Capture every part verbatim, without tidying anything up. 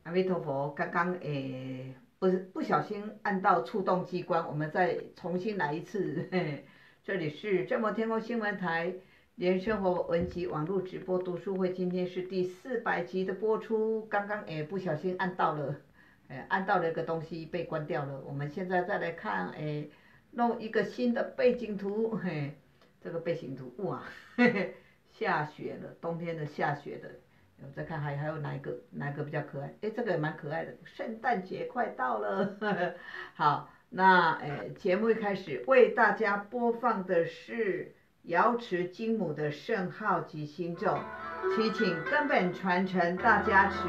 阿弥陀佛，刚刚诶，不是不小心按到触动机关，我们再重新来一次。嘿，这里是正摩天空新闻台莲生活文集网络直播读书会，今天是第四百集的播出。刚刚诶不小心按到了，诶按到了一个东西被关掉了。我们现在再来看诶，弄一个新的背景图。嘿，这个背景图哇，嘿嘿，下雪了，冬天的下雪的。我再看还还有哪一个哪一个比较可爱？哎，这个也蛮可爱的。圣诞节快到了，呵呵。好，那哎，节目一开始为大家播放的是瑶池金母的圣号及心咒，祈请根本传承大加持。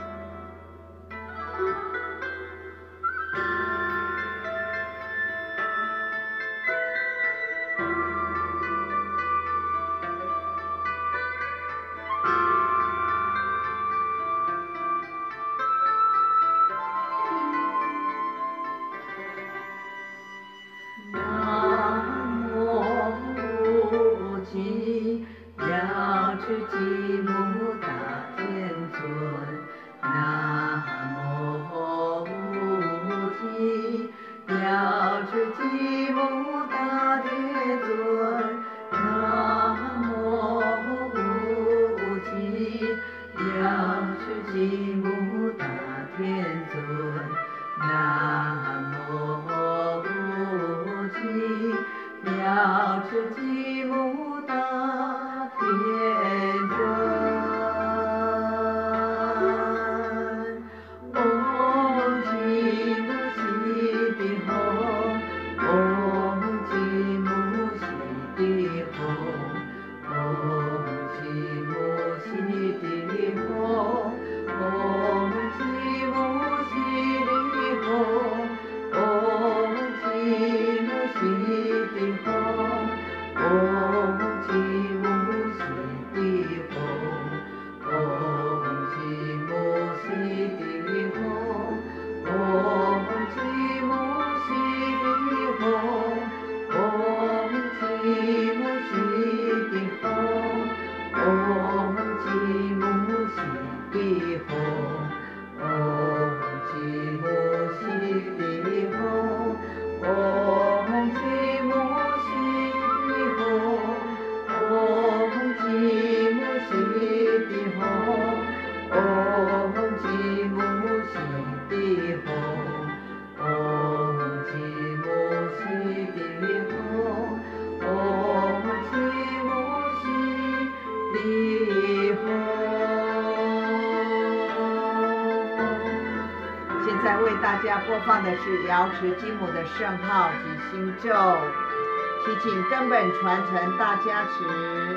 播放的是瑶池金母的圣号及心咒，祈请根本传承大加持。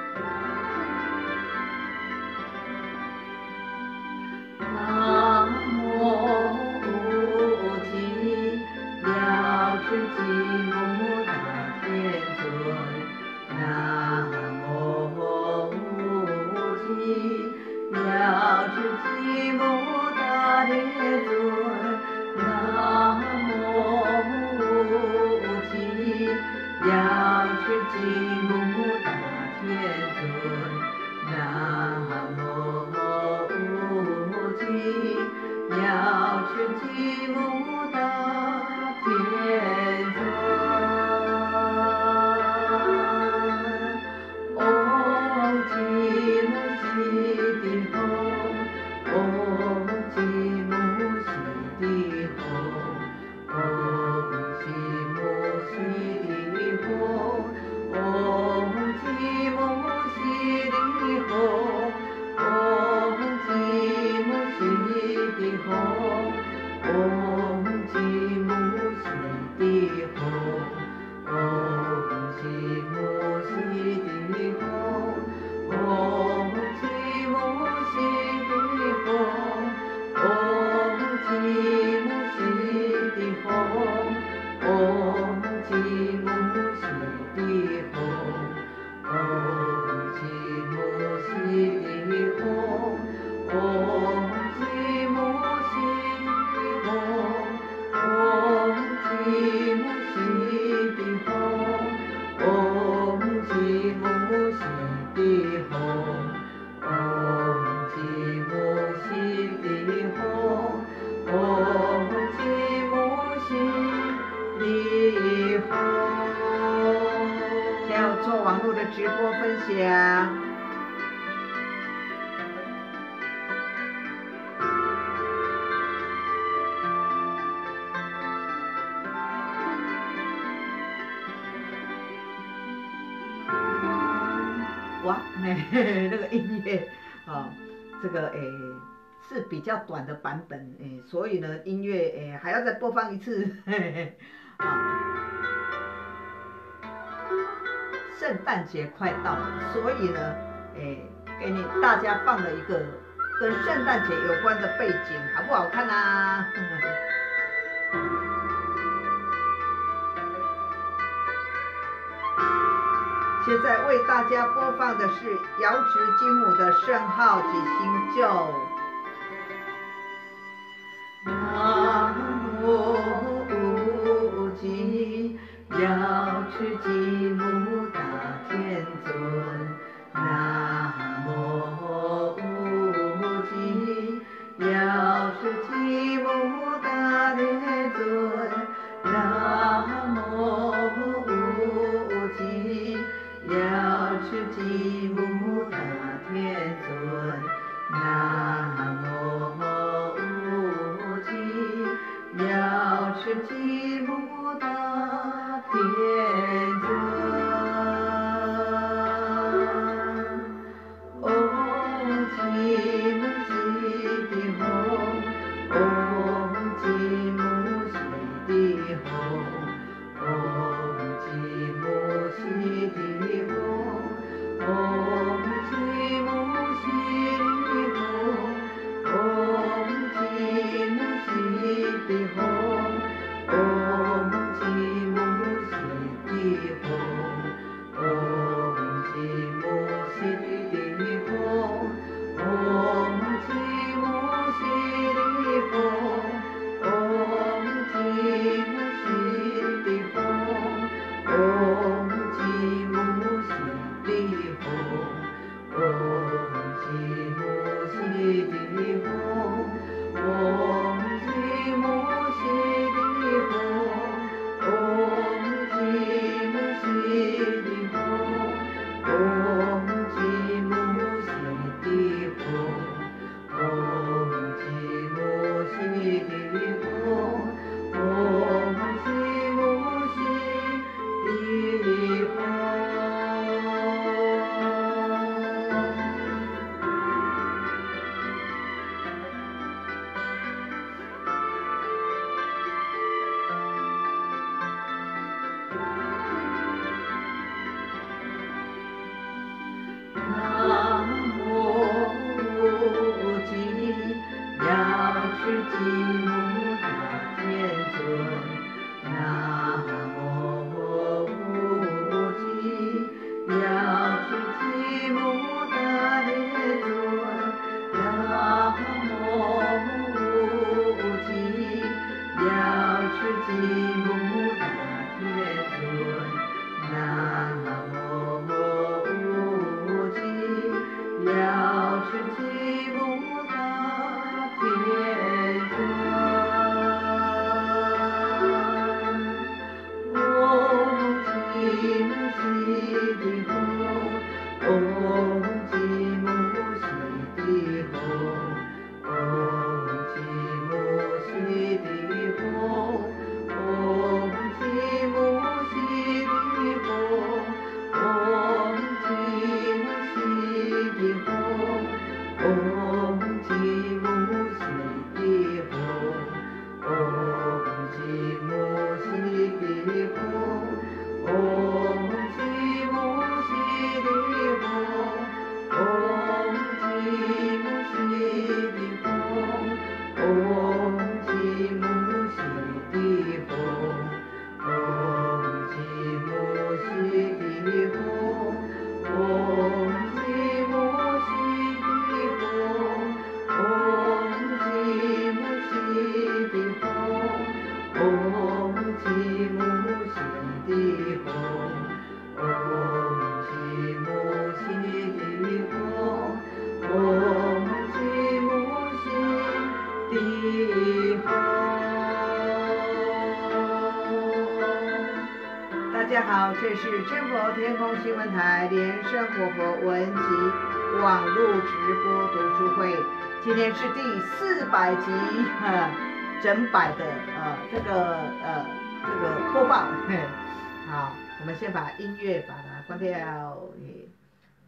南无无极瑶池金母大天尊，南无无极瑶池金母大天尊。南无无极瑶池金母大天尊，南无无极瑶池金母大天尊。唵吉姆悉地吽，唵吉姆悉地吽，唵吉姆悉地吽，唵吉姆悉地吽，唵吉姆悉地吽，唵吉姆悉地吽，唵吉姆悉地吽，唵吉姆悉地吽。 啊，嘿那个音乐啊，这个诶是比较短的版本，诶，所以呢音乐诶还要再播放一次，嘿嘿啊，圣诞节快到了，所以呢，诶给你大家放了一个跟圣诞节有关的背景，好不好看啊？现在为大家播放的是瑶池金母的《圣号及新旧》。南无极瑶池金母大天尊，南无极瑶池金母大天尊，南无极瑶池金母大天尊，南无极瑶池金母大天尊。唵吉母悉地吽，唵吉母悉地吽，唵吉母悉地吽，唵吉母悉地吽，唵吉母悉地吽，唵吉母悉地吽，唵吉母悉地吽，唵吉母悉地吽，唵吉母悉地吽，唵吉母悉地吽，唵吉母悉地吽，唵吉母悉地吽，唵吉母悉地吽，唵吉母悉地吽，唵吉母悉地吽，唵吉母悉地吽。南无极瑶池金母大天尊，南无极瑶池金母大天尊，南无极瑶池金母大天尊，南无极瑶池金母大天尊。唵吉母悉地吽，唵吉母悉地吽，唵吉母悉地吽，唵吉母悉地吽，唵吉母悉地吽，唵吉母悉地吽，唵吉母悉地吽，唵吉母悉地吽，唵吉母悉地吽，唵吉母悉地吽，唵吉母悉地吽，唵吉母悉地吽，唵吉母悉地吽，唵吉母悉地吽，唵吉母悉地吽，唵吉母悉地吽。大家好，这是真佛天空新闻台莲生活佛文集网络直播读书会，今天是第四百集，呃，整百的呃这个呃这个播报。好，我们先把音乐把它关掉。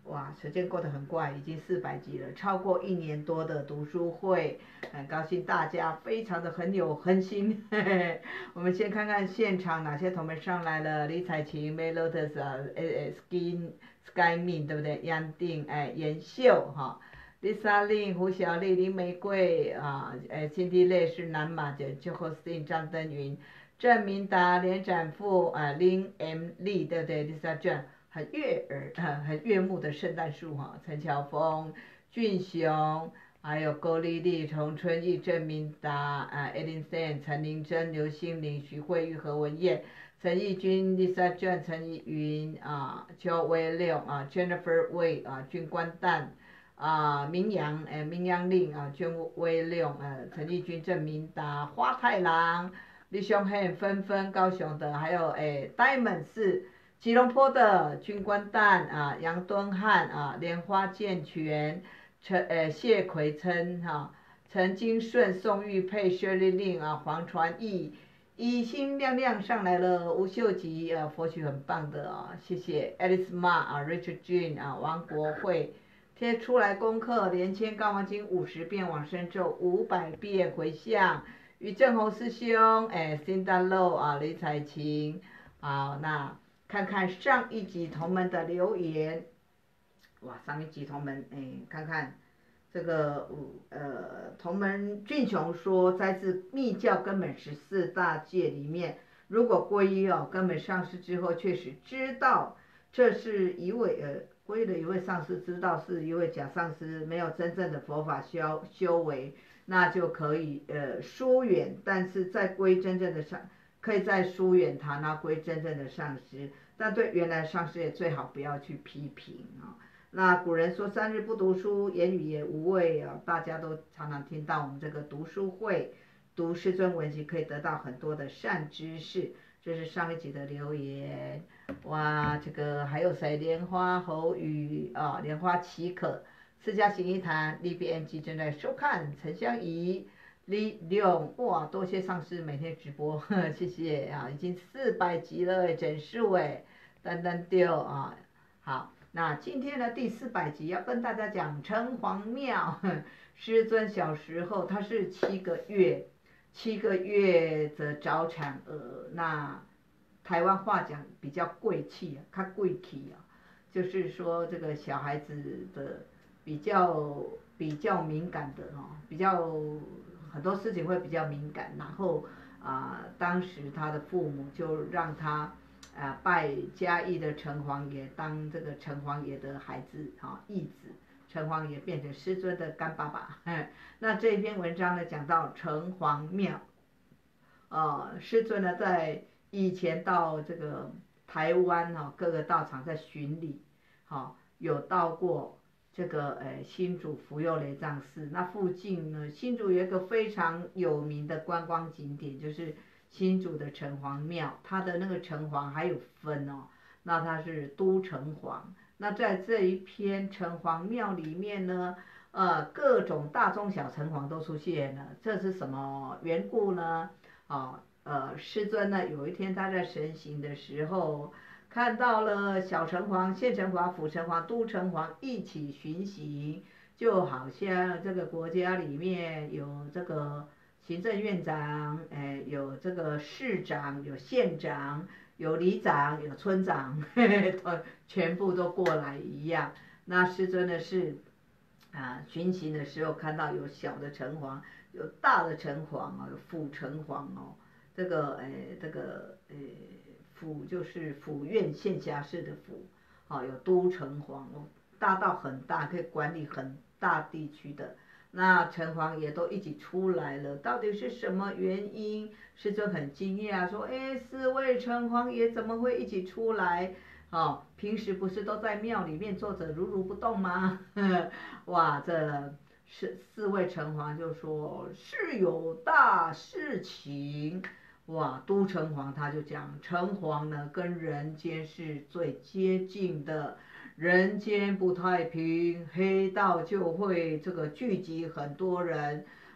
哇，时间过得很快，已经四百集了，超过一年多的读书会，很高兴大家非常的很有恒心。嘿嘿，我们先看看现场哪些同门上来了，李彩琴、May Lotus 啊，诶 Skin Sky Min 对不对？杨定哎，妍秀哈。Lisa Lin、胡小丽、林玫瑰啊，呃，Cindy Lei 是南马的 j o h o s t i n 张登云、郑明达、连展富啊，林 M 丽对不对 ？Lisa Zhang 很悦耳、很很悦目的圣诞树哈，陈乔峰、俊雄，还有高丽丽、洪春义、郑明达啊 ，Ellen San、陈玲珍、刘心凌、徐慧玉、何文燕、陈义君、Lisa Zhang、陈怡云啊，邱威六啊，Jennifer Wei 啊，君冠蛋。啊，明阳，哎，明阳令啊，娟威六，呃，陈义军、郑明达、花太郎、李雄汉、纷纷，高雄的，还有哎，Diamond 是吉隆坡的军官蛋啊，杨敦汉啊，莲花健全，陈呃谢奎琛哈，陈金顺、宋玉佩、Shirley 令啊，黄传义。一星亮亮上来了，吴秀吉啊，佛曲很棒的啊，谢谢 Alice Ma 啊，Richard Jun 啊，王国慧。贴出来功课，连签高王经五十遍，往生咒五百遍，回向。于正宏师兄，哎，Cinda Low 啊，李彩琴，好，那看看上一集同门的留言。哇，上一集同门，哎，看看这个呃，同门俊雄说，在自密教根本十四大戒里面，如果皈依哦，根本上师之后，确实知道这是一位呃。皈依的一位上师知道是一位假上师，没有真正的佛法修修为，那就可以呃疏远，但是再归真正的上，可以再疏远他，那归真正的上师。但对原来上师也最好不要去批评啊、哦。那古人说三日不读书，言语也无味啊、哦，大家都常常听到我们这个读书会，读师尊文集可以得到很多的善知识。这是上一集的留言，哇，这个还有谁？莲花侯宇啊，莲花奇可，私家行一谈 ，D B N G 正在收看，陈香怡，李勇，哇，多谢上师每天直播，呵呵谢谢啊，已经四百集了，整数哎，丹丹丢啊，好，那今天的第四百集要跟大家讲城隍庙，师尊小时候他是七个月。七个月的早产儿，那台湾话讲比较贵气啊，较贵气啊，就是说这个小孩子的比较比较敏感的哦，比较很多事情会比较敏感，然后啊、呃，当时他的父母就让他啊、呃、拜嘉义的城隍爷当这个城隍爷的孩子啊义子。城隍爷变成师尊的干爸爸，那这篇文章呢讲到城隍庙，呃，师尊呢在以前到这个台湾哈、哦、各个道场在巡礼，好、哦、有到过这个呃新竹福佑雷藏寺，那附近呢新竹有一个非常有名的观光景点，就是新竹的城隍庙，它的那个城隍还有分哦，那它是都城隍。那在这一篇城隍庙里面呢，呃，各种大中小城隍都出现了，这是什么缘故呢？哦，呃，师尊呢有一天他在神行的时候，看到了小城隍、县城隍、府城隍、都城隍一起巡行，就好像这个国家里面有这个行政院长，哎，有这个市长，有县长。有里长，有村长，嘿嘿，全部都过来一样。那师尊的是啊，巡行的时候看到有小的城隍，有大的城隍啊，有府城隍哦。这个诶，这个诶，府就是府院县辖市的府，哦，有都城隍哦，大到很大，可以管理很大地区的。那城隍也都一起出来了，到底是什么原因？师尊很惊讶，说：“哎，四位城隍爷怎么会一起出来？哦，平时不是都在庙里面坐着如如不动吗？”哇，这是四位城隍就说是有大事情。哇，都城隍他就讲，城隍呢跟人间是最接近的。人间不太平，黑道就会这个聚集很多人，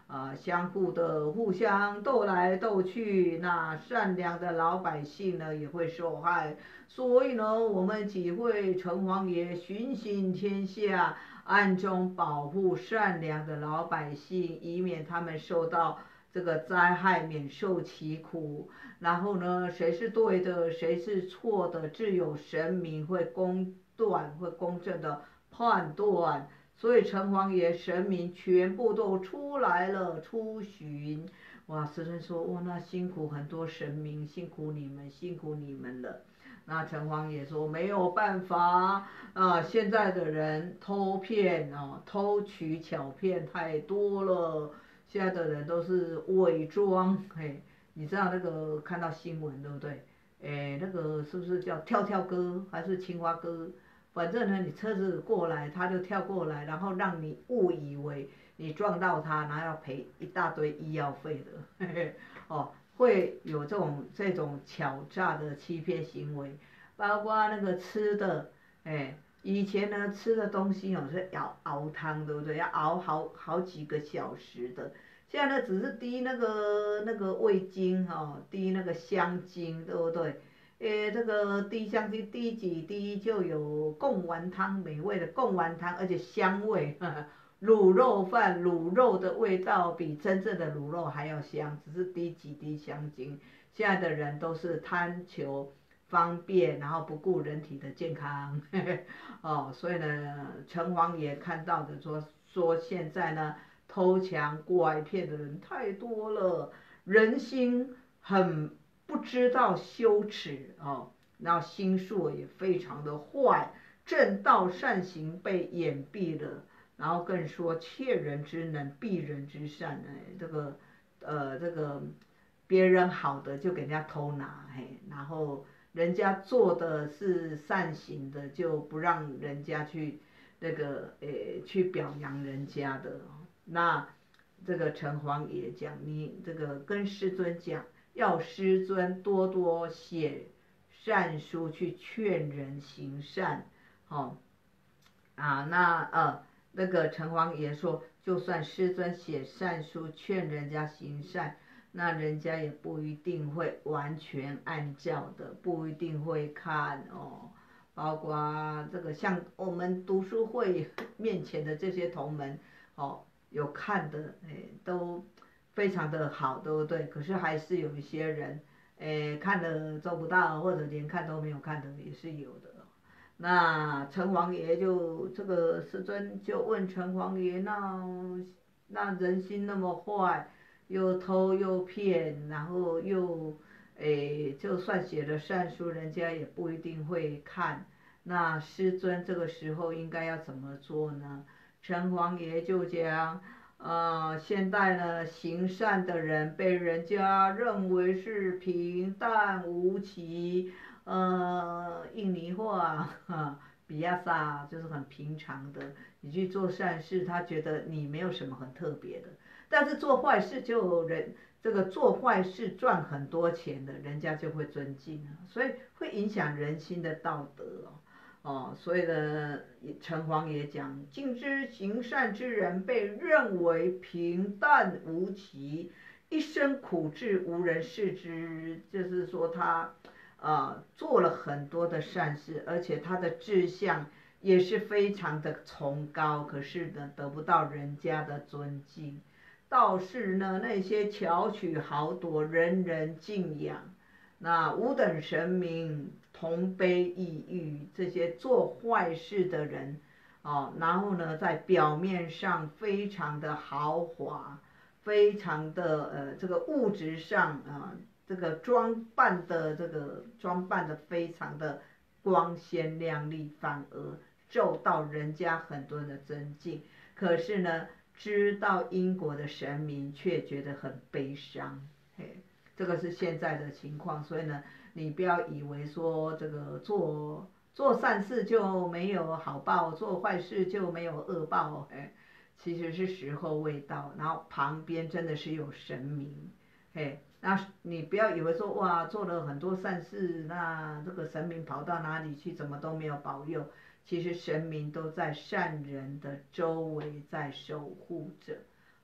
啊、相互的互相斗来斗去，那善良的老百姓呢也会受害。所以呢，我们几会城隍爷巡行天下，暗中保护善良的老百姓，以免他们受到这个灾害，免受其苦。然后呢，谁是对的，谁是错的，只有神明会公断，会公正的判断。所以城隍爷神明全部都出来了出巡。哇，师尊说，哇，那辛苦很多神明，辛苦你们，辛苦你们了。那城隍爷说没有办法啊，现在的人偷骗啊，偷取巧骗太多了，现在的人都是伪装。嘿，你知道那个看到新闻对不对？诶，那个是不是叫跳跳哥还是青蛙哥？反正呢，你车子过来，他就跳过来，然后让你误以为你撞到他，然后要赔一大堆医药费的。嘿嘿，哦，会有这种这种巧诈的欺骗行为，包括那个吃的，哎，以前呢吃的东西哦是要熬汤，对不对？要熬好好几个小时的，现在呢只是滴那个那个味精哦，滴那个香精，对不对？诶，这个滴香精滴几滴就有贡丸汤，美味的贡丸汤，而且香味，呵呵，卤肉饭卤肉的味道比真正的卤肉还要香，只是滴几滴香精。现在的人都是贪求方便，然后不顾人体的健康，呵呵，哦，所以呢，城隍爷看到的说说现在呢，偷抢拐骗的人太多了，人心很不知道羞耻哦，然后心术也非常的坏，正道善行被掩蔽了，然后更说窃人之能避人之善，哎，这个呃这个别人好的就给人家偷拿，嘿，然后人家做的是善行的就不让人家去那个诶去表扬人家的，那这个城隍爷讲，你这个跟师尊讲。要师尊多多写善书去劝人行善，哦，啊，那呃那个城隍爷说，就算师尊写善书劝人家行善，那人家也不一定会完全按照的，不一定会看哦。包括这个像我们读书会面前的这些同门，哦，有看的，哎，都非常的好，对不对？可是还是有一些人，诶，看了做不到，或者连看都没有看的也是有的。那城隍爷就这个师尊就问城隍爷，那那人心那么坏，又偷又骗，然后又诶，就算写了善书，人家也不一定会看。那师尊这个时候应该要怎么做呢？城隍爷就讲。呃，现在呢，行善的人被人家认为是平淡无奇，呃，印尼话，哈，比亚萨就是很平常的。你去做善事，他觉得你没有什么很特别的，但是做坏事就人这个做坏事赚很多钱的，人家就会尊敬了，所以会影响人心的道德哦。哦，所以呢，城隍爷讲，尽知行善之人被认为平淡无奇，一生苦志无人视之，就是说他，呃，做了很多的善事，而且他的志向也是非常的崇高，可是呢，得不到人家的尊敬。倒是呢，那些巧取豪夺，人人敬仰。那五等神明同悲异域，这些做坏事的人，哦，然后呢，在表面上非常的豪华，非常的呃，这个物质上啊、呃，这个装扮的这个装扮的非常的光鲜亮丽，反而受到人家很多人的尊敬。可是呢，知道因果的神明却觉得很悲伤，嘿。这个是现在的情况，所以呢，你不要以为说这个做做善事就没有好报，做坏事就没有恶报，哎，其实是时候未到，然后旁边真的是有神明，嘿，那你不要以为说哇做了很多善事，那这个神明跑到哪里去，怎么都没有保佑，其实神明都在善人的周围在守护着。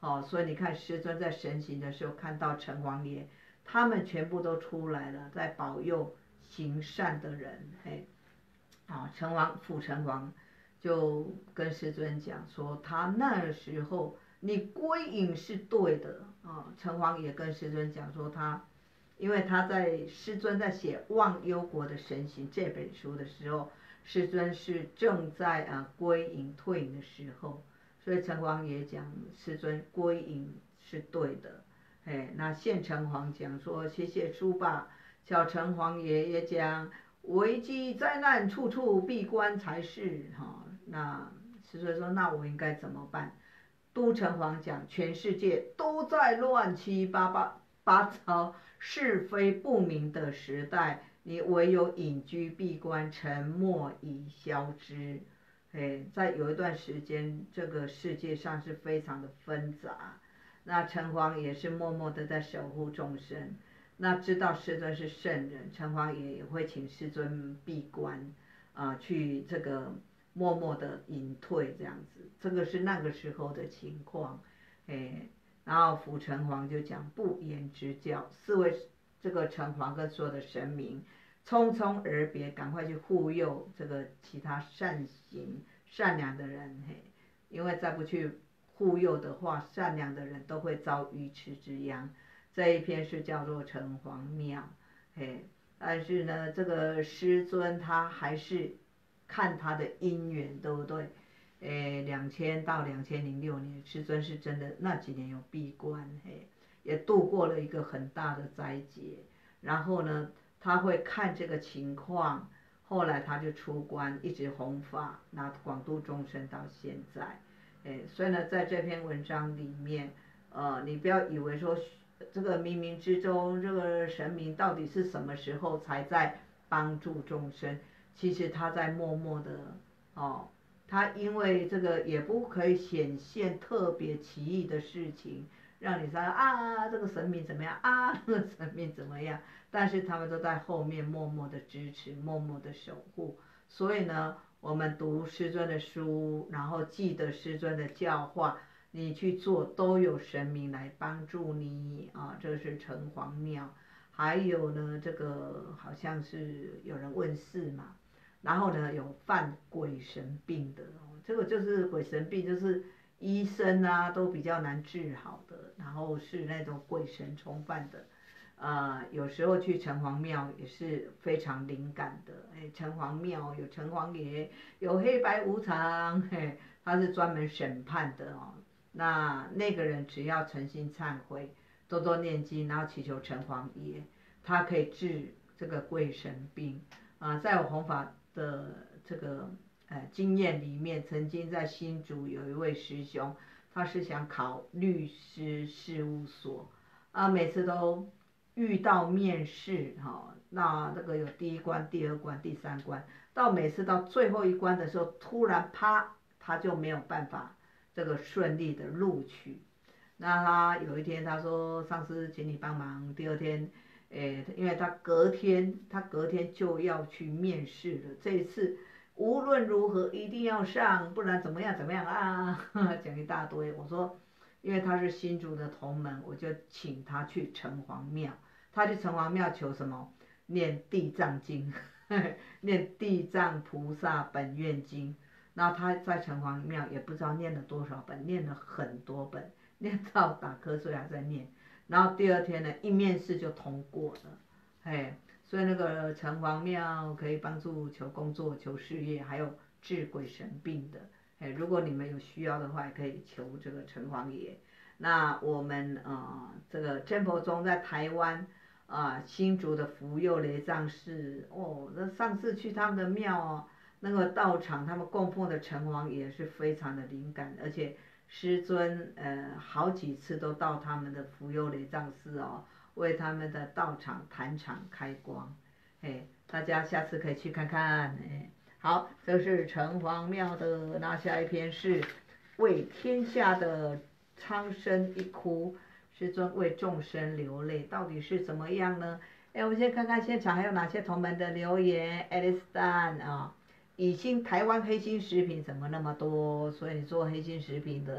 哦，所以你看师尊在神行的时候，看到城隍爷，他们全部都出来了，在保佑行善的人，嘿，啊，城隍府城隍就跟师尊讲说，他那时候你归隐是对的啊。城隍也跟师尊讲说他，因为他在师尊在写《忘忧国的神行》这本书的时候，师尊是正在啊归隐退隐的时候，所以城隍爷讲师尊归隐是对的。哎，那县城隍讲说谢谢叔爸，小城隍爷也讲危机灾难处处闭关才是哈、哦。那师尊说那我应该怎么办？都城隍讲全世界都在乱七八八八糟是非不明的时代，你唯有隐居闭关，沉默以消之。哎，在有一段时间，这个世界上是非常的纷杂。那城隍也是默默的在守护众生。那知道师尊是圣人，城隍爷也会请师尊闭关，啊、呃，去这个默默的隐退这样子。这个是那个时候的情况，哎，然后府城隍就讲不言之教，四位这个城隍跟所有的神明匆匆而别，赶快去护佑这个其他善行善良的人，嘿，因为再不去护佑的话，善良的人都会遭愚痴之殃。这一篇是叫做城隍庙，嘿，但是呢，这个师尊他还是看他的因缘，对不对？诶，两千到两千零六年，师尊是真的那几年有闭关，嘿，也度过了一个很大的灾劫。然后呢，他会看这个情况，后来他就出关，一直弘法，那广度众生到现在。诶，所以呢，在这篇文章里面，呃，你不要以为说这个冥冥之中，这个神明到底是什么时候才在帮助众生？其实他在默默的哦。他因为这个也不可以显现特别奇异的事情，让你说啊这个神明怎么样啊这个神明怎么样，但是他们都在后面默默的支持，默默的守护。所以呢，我们读师尊的书，然后记得师尊的教化，你去做都有神明来帮助你啊。这是城隍庙，还有呢这个好像是有人问事嘛。然后呢，有犯鬼神病的，这个就是鬼神病，就是医生啊都比较难治好的，然后是那种鬼神冲犯的，呃，有时候去城隍庙也是非常灵感的，哎，城隍庙有城隍爷，有黑白无常，嘿，他是专门审判的哦。那那个人只要诚心忏悔，多多念经，然后祈求城隍爷，他可以治这个鬼神病啊、呃。在我弘法的这个呃经验里面，曾经在新竹有一位师兄，他是想考律师事务所啊，每次都遇到面试哈、哦，那那个有第一关、第二关、第三关，到每次到最后一关的时候，突然啪，他就没有办法这个顺利的录取。那他有一天他说上司请你帮忙，第二天。诶，因为他隔天，他隔天就要去面试了。这一次无论如何一定要上，不然怎么样怎么样啊？讲一大堆。我说，因为他是新竹的同门，我就请他去城隍庙。他去城隍庙求什么？念地藏经，念地藏菩萨本愿经。然后他在城隍庙也不知道念了多少本，念了很多本，念到打瞌睡还在念。然后第二天呢，一面试就通过了，嘿，所以那个城隍庙可以帮助求工作、求事业，还有治鬼神病的，嘿，如果你们有需要的话，也可以求这个城隍爷。那我们呃，这个真佛宗在台湾啊、呃，新竹的福佑雷藏寺，哦，那上次去他们的庙哦，那个道场他们供奉的城隍爷是非常的灵感，而且。师尊呃好几次都到他们的福佑雷藏寺哦，为他们的道场坛场开光，哎，大家下次可以去看看，哎，好，这是城隍庙的，那下一篇是为天下的苍生一哭，师尊为众生流泪，到底是怎么样呢？哎，我们先看看现场还有哪些同门的留言 ，Alice Dan 啊。以心台湾黑心食品怎么那么多？所以你做黑心食品的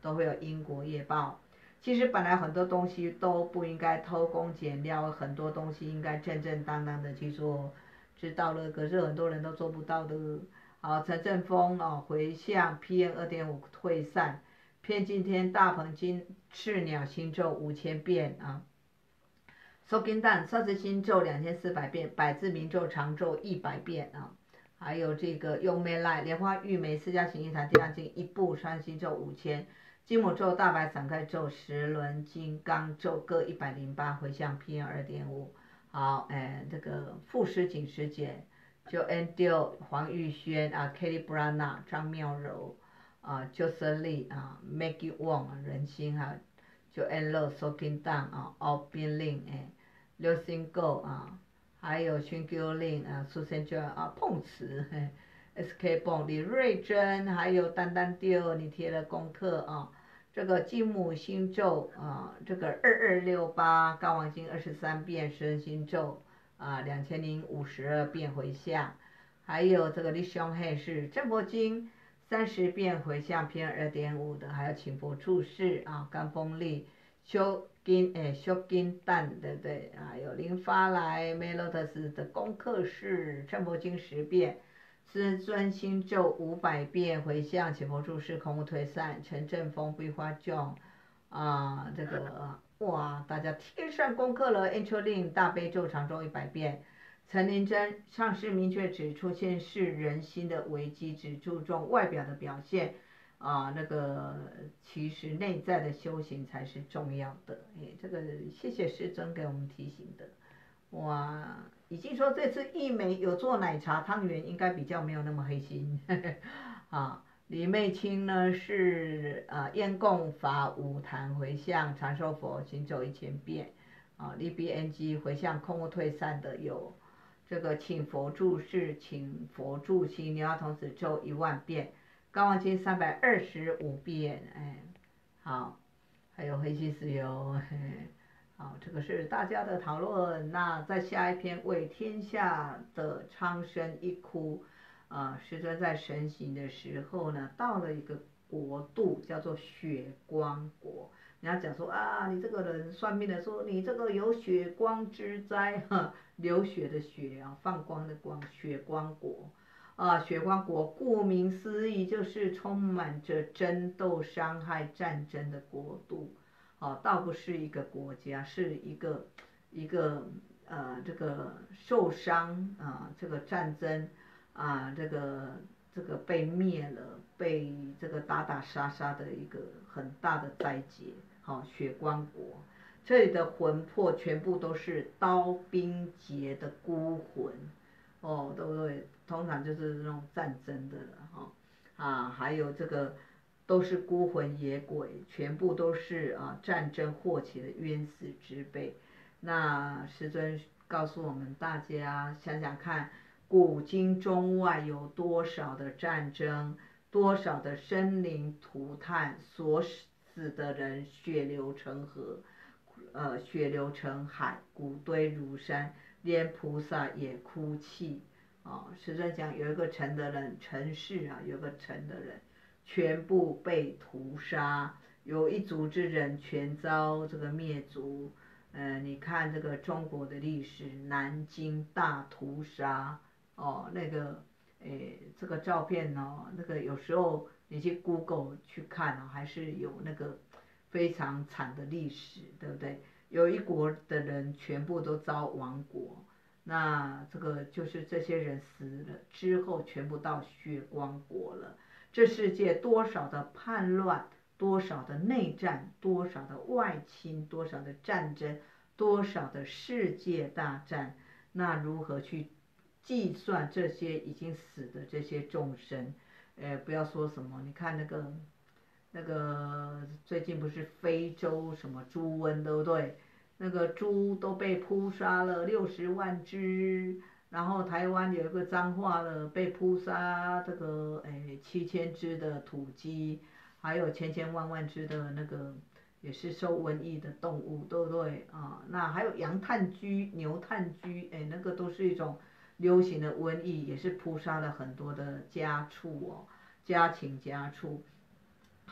都会有因果业报。其实本来很多东西都不应该偷工减料，很多东西应该正正当当的去做，知道了，可是很多人都做不到的。好，陈正峰哦回向 P M 二点五 退散，偏今天大鹏金赤鸟星咒五千遍啊，收金蛋三十星咒两千四百遍，百字明咒长咒一百遍啊。还有这个优美赖莲花玉梅四加行一坛地藏经一部穿心咒五千，金母咒大白伞盖咒十轮金刚咒各一百零八，回向 P M 二点五。好，哎，这个富士锦时姐就 Andrew 黄玉轩啊 ，Kelly Brana 张妙柔啊 ，Jocelyn 啊 ，Maggie Wong 人心哈、啊，就 Anlo Sokin Dan 啊 ，All Bin Lin 哎，刘星 Go 啊。还有宣교令啊，苏珊娟啊，碰瓷 ，S K 蹦李瑞珍，还有丹丹丢，你贴了功课啊。这个金母星咒啊，这个二二六八高王经二十三遍，十人星咒啊，两千零五十二遍回向，还有这个李兄黑是正佛经三十遍回向篇二点五的，还有请佛注释啊，甘风力修。金诶，修金蛋对不对啊？有林发来梅洛特斯的功课是正佛经十遍，师尊心咒五百遍，回向请佛注释空无退散，陈正峰桂花卷啊，这个哇，大家贴上功课了 ，Angel Lin 大悲咒长咒一百遍，陈林真上师明确指出，现世人心的危机只注重外表的表现。啊，那个其实内在的修行才是重要的。哎，这个谢谢师尊给我们提醒的。哇，已经说这次艺美有做奶茶汤圆，应该比较没有那么黑心。啊，李媚清呢是啊烟供法五坛回向长寿佛行走一千遍。啊，李 B N G 回向空无退散的有这个请佛注释，请佛助心，你要同时咒一万遍。高王经三百二十五遍，哎，好，还有黑心石油，嘿，好，这个是大家的讨论。那在下一篇为天下的苍生一哭，啊、呃，师尊在神行的时候呢，到了一个国度叫做血光国。人家讲说啊，你这个人算命的说你这个有血光之灾，哈，流血的血啊，放光的光，血光国。啊，血光国顾名思义就是充满着争斗、伤害、战争的国度，哦、啊，倒不是一个国家，是一个一个呃这个受伤啊，这个战争啊，这个这个被灭了，被这个打打杀杀的一个很大的灾劫，好、啊，血光国，这里的魂魄全部都是刀兵劫的孤魂。哦，对不对？通常就是那种战争的了哈、哦，啊，还有这个都是孤魂野鬼，全部都是啊战争祸起的冤死之辈。那师尊告诉我们大家，想想看，古今中外有多少的战争，多少的生灵涂炭，所死的人血流成河，呃，血流成海，骨堆如山。连菩萨也哭泣，哦，师尊讲有一个城的人，城市啊，有个城的人，全部被屠杀，有一族之人全遭这个灭族。呃，你看这个中国的历史，南京大屠杀，哦，那个，诶，这个照片哦，那个有时候你去 Google 去看哦，还是有那个非常惨的历史，对不对？有一国的人全部都遭亡国，那这个就是这些人死了之后，全部到血光国了。这世界多少的叛乱，多少的内战，多少的外侵，多少的战争，多少的世界大战，那如何去计算这些已经死的这些众生？呃，不要说什么，你看那个。那个最近不是非洲什么猪瘟对不对？那个猪都被扑杀了六十万只，然后台湾有一个彰化的被扑杀这个诶七千只的土鸡，还有千千万万只的那个也是受瘟疫的动物，对不对啊？那还有羊炭疽、牛炭疽，哎，那个都是一种流行的瘟疫，也是扑杀了很多的家畜哦，家禽家畜。好，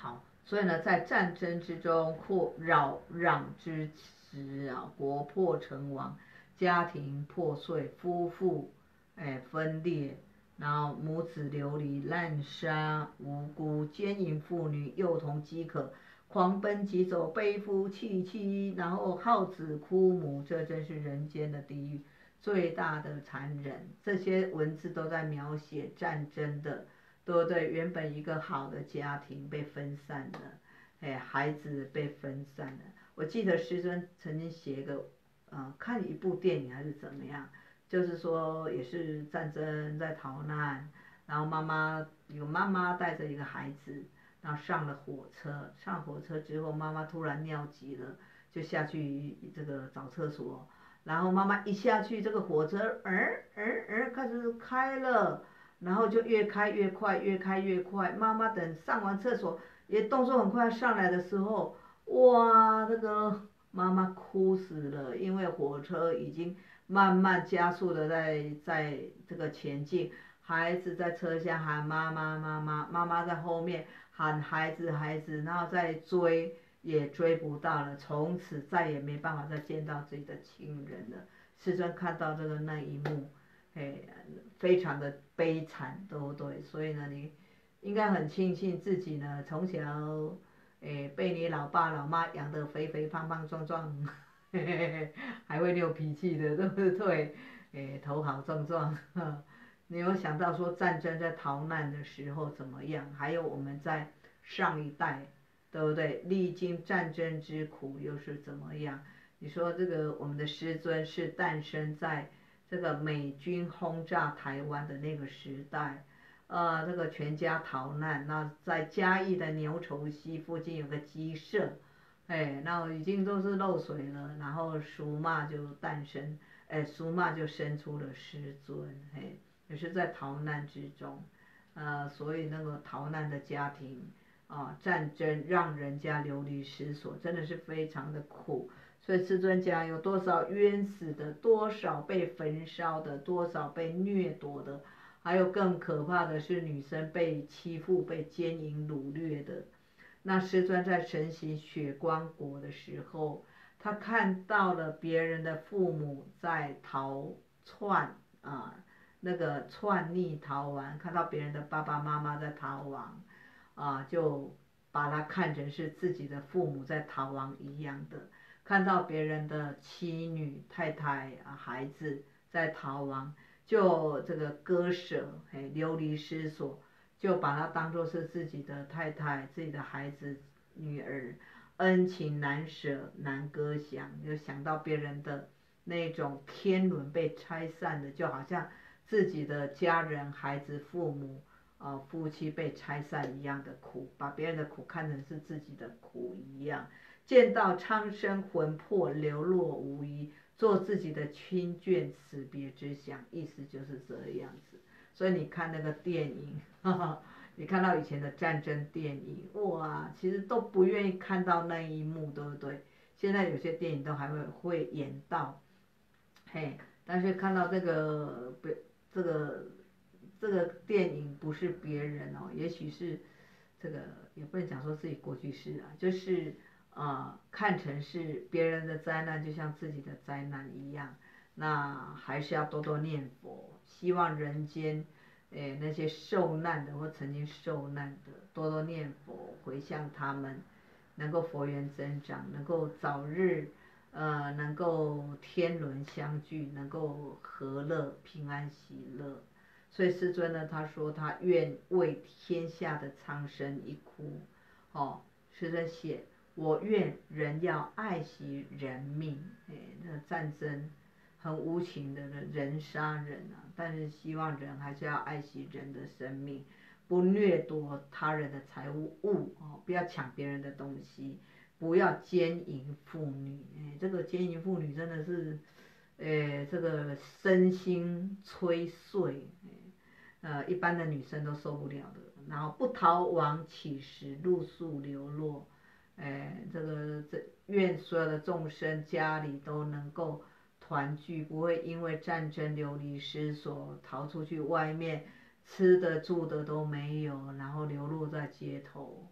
所以呢，在战争之中扩扰攘之时啊，国破城亡，家庭破碎，夫妇哎分裂，然后母子流离，滥杀无辜，奸淫妇女，幼童饥渴，狂奔疾走，背夫弃妻，然后耗子哭母，这真是人间的地狱，最大的残忍。这些文字都在描写战争的。对不对？原本一个好的家庭被分散了，哎，孩子被分散了。我记得师尊曾经写一个，呃，看一部电影还是怎么样，就是说也是战争在逃难，然后妈妈有妈妈带着一个孩子，然后上了火车，上火车之后妈妈突然尿急了，就下去这个找厕所，然后妈妈一下去，这个火车，嗯嗯嗯，开始开了。然后就越开越快，越开越快。妈妈等上完厕所，也动作很快上来的时候，哇，这个妈妈哭死了，因为火车已经慢慢加速的在在这个前进，孩子在车厢喊妈妈妈妈，妈妈在后面喊孩子孩子，然后再追也追不到了，从此再也没办法再见到自己的亲人了。师尊看到这个那一幕。哎，非常的悲惨，对不对？所以呢，你应该很庆幸自己呢，从小，哎，被你老爸老妈养得肥肥胖胖壮壮，嘿嘿嘿，还会溜脾气的，对不对？哎，头好壮壮。你有想到说战争在逃难的时候怎么样？还有我们在上一代，对不对？历经战争之苦又是怎么样？你说这个我们的师尊是诞生在。这个美军轰炸台湾的那个时代，呃，这个全家逃难，那在嘉义的牛稠溪附近有个鸡舍，哎，那已经都是漏水了，然后苏骂就诞生，哎，苏骂就生出了师尊，嘿，也是在逃难之中，呃，所以那个逃难的家庭啊，战争让人家流离失所，真的是非常的苦。所以师尊讲，有多少冤死的，多少被焚烧的，多少被掠夺的，还有更可怕的是女生被欺负、被奸淫掳掠的。那师尊在神行雪光国的时候，他看到了别人的父母在逃窜啊，那个篡逆逃亡，看到别人的爸爸妈妈在逃亡，啊，就把他看成是自己的父母在逃亡一样的。看到别人的妻女、太太啊、孩子在逃亡，就这个割舍，嘿，流离失所，就把它当作是自己的太太、自己的孩子、女儿，恩情难舍难割享，就想到别人的那种天伦被拆散的，就好像自己的家人、孩子、父母啊、呃、夫妻被拆散一样的苦，把别人的苦看成是自己的苦一样。见到苍生魂魄流落无遗，做自己的亲眷死别之想，意思就是这样子。所以你看那个电影，哈哈，你看到以前的战争电影，哇，其实都不愿意看到那一幕，对不对？现在有些电影都还会会演到，嘿，但是看到这个不这个这个电影不是别人哦，也许是这个也不能讲说自己过去式啊，就是。啊、呃，看成是别人的灾难，就像自己的灾难一样，那还是要多多念佛，希望人间，诶那些受难的或曾经受难的，多多念佛，回向他们，能够佛缘增长，能够早日，呃，能够天伦相聚，能够和乐平安喜乐。所以师尊呢，他说他愿为天下的苍生一哭，哦，师尊写。我愿人要爱惜人命，哎，那战争很无情的人杀人啊，但是希望人还是要爱惜人的生命，不掠夺他人的财物物哦，不要抢别人的东西，不要奸淫妇女，哎，这个奸淫妇女真的是，哎，这个身心摧碎，呃，一般的女生都受不了的。然后不逃亡乞食，露宿流落。哎，这个这愿所有的众生家里都能够团聚，不会因为战争流离失所，逃出去外面，吃的住的都没有，然后流落在街头。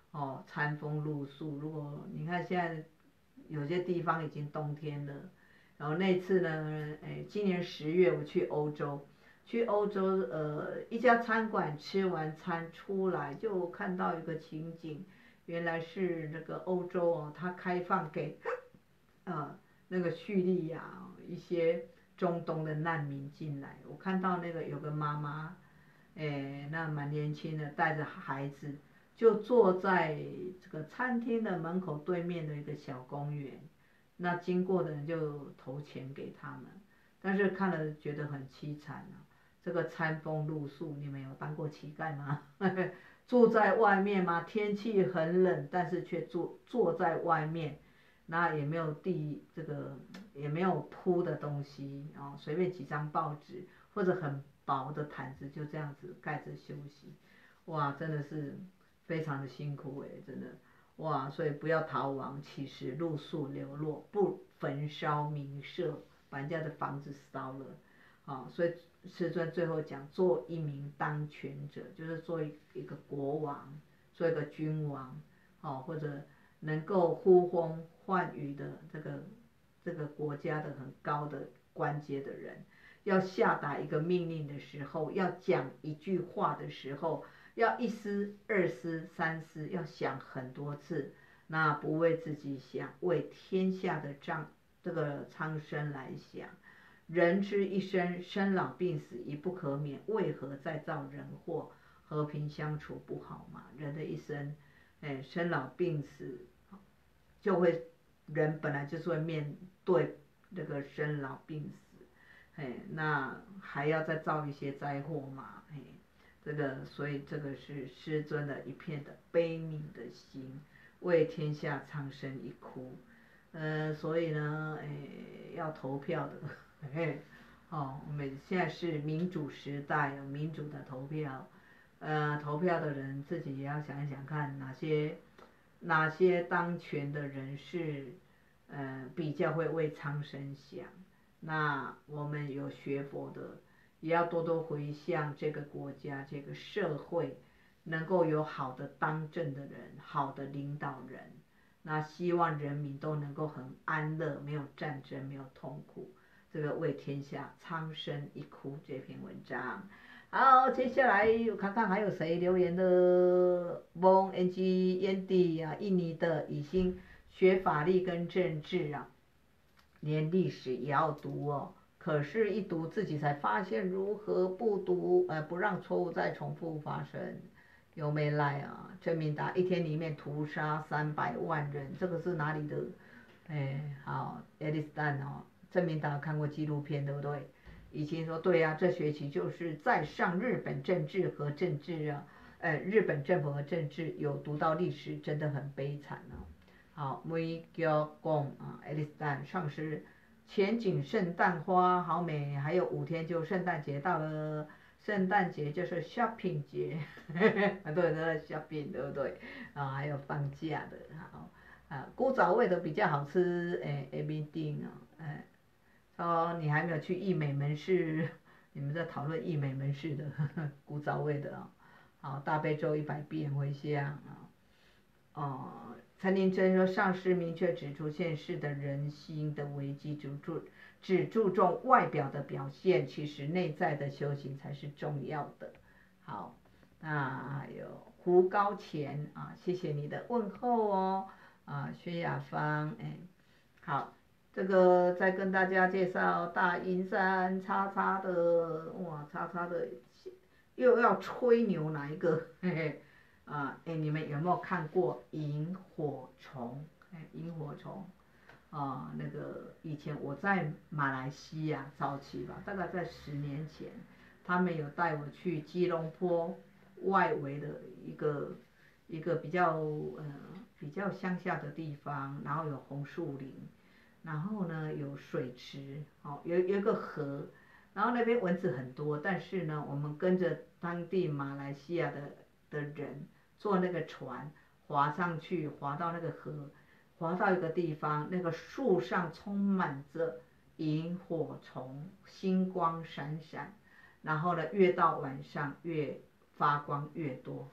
哦，餐风露宿。如果你看现在有些地方已经冬天了，然后那次呢，哎，今年十月我去欧洲，去欧洲呃一家餐馆吃完餐出来就看到一个情景，原来是那个欧洲哦，它开放给呃那个叙利亚一些中东的难民进来，我看到那个有个妈妈，哎，那蛮年轻的，带着孩子。就坐在这个餐厅的门口对面的一个小公园，那经过的人就投钱给他们，但是看了觉得很凄惨啊。这个餐风露宿，你们有当过乞丐吗？住在外面吗？天气很冷，但是却坐坐在外面，那也没有地，这个也没有铺的东西哦，随便几张报纸或者很薄的毯子就这样子盖着休息，哇，真的是。非常的辛苦哎，真的，哇！所以不要逃亡，其实露宿流落，不焚烧民舍，把人家的房子烧了，啊！所以师尊最后讲，做一名当权者，就是做一个国王，做一个君王，哦，或者能够呼风唤雨的这个这个国家的很高的官阶的人，要下达一个命令的时候，要讲一句话的时候。要一思、二思、三思，要想很多次，那不为自己想，为天下的障这个苍生来想。人之一生，生老病死亦不可免，为何再造人祸？和平相处不好吗？人的一生，哎，生老病死，就会人本来就是会面对这个生老病死，哎，那还要再造一些灾祸嘛，哎。这个，所以这个是师尊的一片的悲悯的心，为天下苍生一哭。呃，所以呢，诶，要投票的，嘿，哦，我们现在是民主时代，有民主的投票，呃，投票的人自己也要想一想看哪些哪些当权的人是，呃，比较会为苍生想。那我们有学佛的。也要多多回向这个国家、这个社会，能够有好的当政的人、好的领导人。那希望人民都能够很安乐，没有战争，没有痛苦。这个为天下苍生一哭这篇文章。好，接下来看看还有谁留言的。蒙 N G 烟蒂啊，印尼的已经学法律跟政治啊，连历史也要读哦。可是，一读自己才发现如何不读，呃，不让错误再重复发生。有没赖啊？郑明达一天里面屠杀三百万人，这个是哪里的？哎，好，爱丽丝丹哦，郑明达看过纪录片对不对？以前说对啊，这学期就是在上日本政治和政治啊，呃，日本政府和政治有读到历史，真的很悲惨哦。好，每叫讲啊，爱丽丝丹上师。前景圣诞花好美，还有五天就圣诞节到了。圣诞节就是 shopping 节，很多人都在 shopping， 对不对？啊，还有放假的，好啊，古早味的比较好吃，哎 ，A B D 哦，哎，说你还没有去益美门市，你们在讨论益美门市的古早味的哦，好，大悲咒一百遍回向啊。哦，陈林真说，上师明确指出，现世的人心的危机，只注只注重外表的表现，其实内在的修行才是重要的。好，那还有胡高乾啊，谢谢你的问候哦。啊，薛雅芳，哎，好，这个再跟大家介绍大阴山叉叉的，哇，叉叉的又要吹牛哪一个？嘿嘿。啊，哎，你们有没有看过萤火虫？哎，萤火虫，啊，那个以前我在马来西亚早期吧，大概在十年前，他们有带我去吉隆坡外围的一个一个比较呃比较乡下的地方，然后有红树林，然后呢有水池，哦，有有一个河，然后那边蚊子很多，但是呢，我们跟着当地马来西亚的的人。坐那个船划上去，划到那个河，划到一个地方，那个树上充满着萤火虫，星光闪闪，然后呢，越到晚上越发光越多。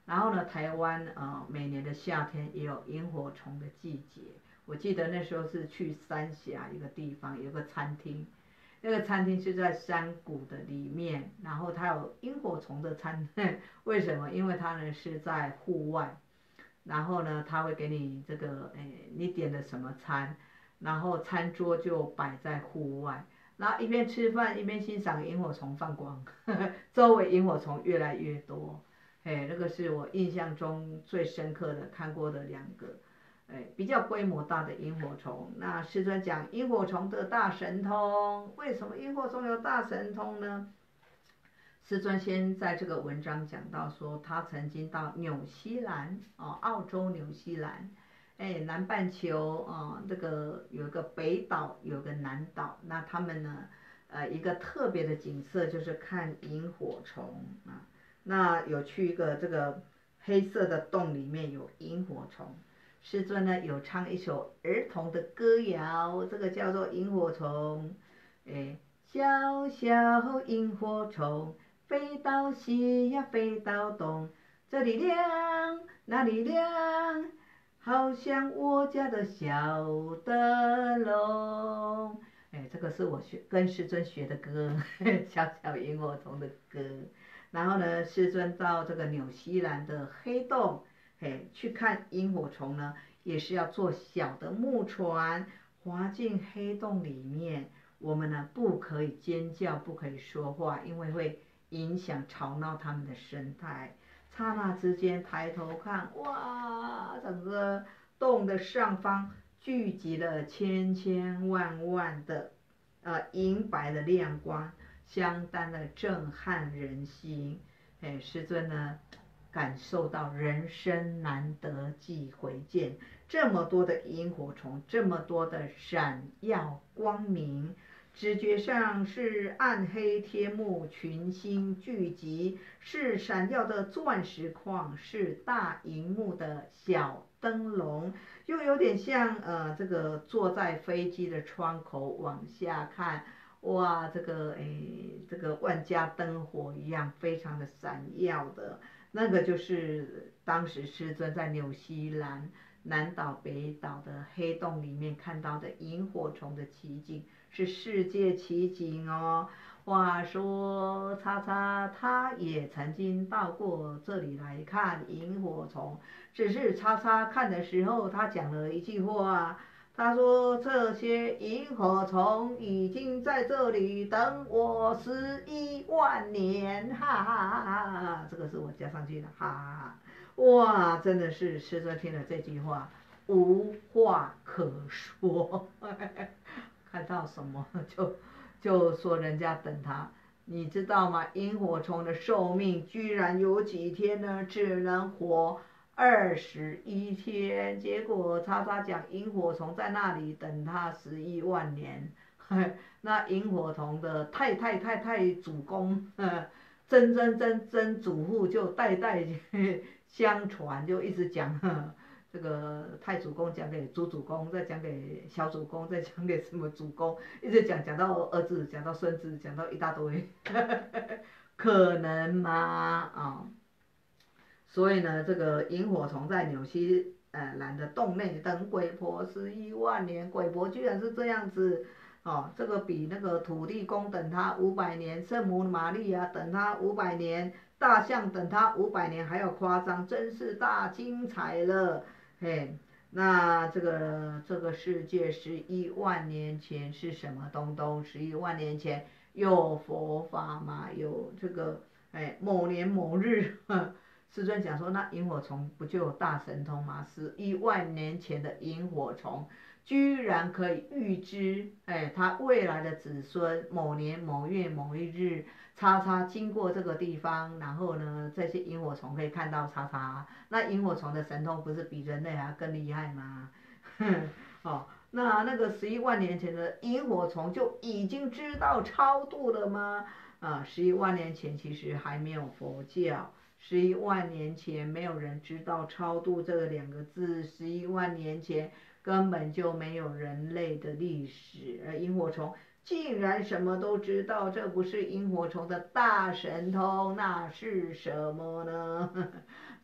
然后呢，台湾呃每年的夏天也有萤火虫的季节。我记得那时候是去三峡一个地方，有个餐厅，那个餐厅是在山谷的里面，然后它有萤火虫的餐，为什么？因为它呢是在户外，然后呢它会给你这个，诶，你点的什么餐，然后餐桌就摆在户外，然后一边吃饭一边欣赏萤火虫放光，周围萤火虫越来越多。哎，那个是我印象中最深刻的看过的两个，哎，比较规模大的萤火虫。那师尊讲萤火虫的大神通，为什么萤火虫有大神通呢？师尊先在这个文章讲到说，他曾经到纽西兰哦，澳洲纽西兰，哎，南半球啊，这个有一个北岛，有个南岛，那他们呢，呃，一个特别的景色就是看萤火虫啊。那有去一个这个黑色的洞里面有萤火虫，师尊呢有唱一首儿童的歌谣，这个叫做萤火虫，哎，小小萤火虫飞到西呀飞到东，这里亮那里亮，好像我家的小灯笼。哎，这个是我学跟师尊学的歌，小小萤火虫的歌。然后呢，师尊到这个纽西兰的黑洞，嘿，去看萤火虫呢，也是要坐小的木船滑进黑洞里面。我们呢不可以尖叫，不可以说话，因为会影响吵闹它们的生态。刹那之间抬头看，哇，整个洞的上方聚集了千千万万的呃银白的亮光。相当的震撼人心，哎，师尊呢感受到人生难得几回见，这么多的萤火虫，这么多的闪耀光明，直觉上是暗黑天幕群星聚集，是闪耀的钻石矿，是大荧幕的小灯笼，又有点像呃这个坐在飞机的窗口往下看。哇，这个诶，这个万家灯火一样，非常的闪耀的，那个就是当时师尊在纽西兰南岛、北岛的黑洞里面看到的萤火虫的奇景，是世界奇景哦。话说叉叉他也曾经到过这里来看萤火虫，只是叉叉看的时候，他讲了一句话。他说：“这些萤火虫已经在这里等我十一万年，哈哈哈哈哈！”这个是我加上去的，哈哈哈！哇，真的是师尊听了这句话，无话可说，看到什么就就说人家等他。你知道吗？萤火虫的寿命居然有几天呢？只能活二十一天，结果叉叉讲萤火虫在那里等他十一万年，那萤火虫的太太太太祖公，曾曾曾曾祖父就代代相传，就一直讲，这个太祖公讲给祖祖公，再讲给小祖公，再讲给什么祖公，一直讲讲到儿子，讲到孙子，讲到一大堆，可能吗？啊、哦？所以呢，这个萤火虫在纽西兰的洞内等鬼婆十一万年，鬼婆居然是这样子哦，这个比那个土地公等他五百年，圣母玛利亚等他五百年，大象等他五百年还要夸张，真是大精彩了，嘿。那这个这个世界十一万年前是什么东东？十一万年前有佛法嘛？有这个哎某年某日。师尊讲说，那萤火虫不就有大神通吗？十一万年前的萤火虫，居然可以预知，哎，他未来的子孙某年某月某一日，叉叉经过这个地方，然后呢，这些萤火虫可以看到叉叉。那萤火虫的神通不是比人类还更厉害吗？哦，那那个十一万年前的萤火虫就已经知道超度了吗？啊，十一万年前其实还没有佛教。十一万年前没有人知道超度这两个字，十一万年前根本就没有人类的历史，而萤火虫竟然什么都知道，这不是萤火虫的大神通，那是什么呢？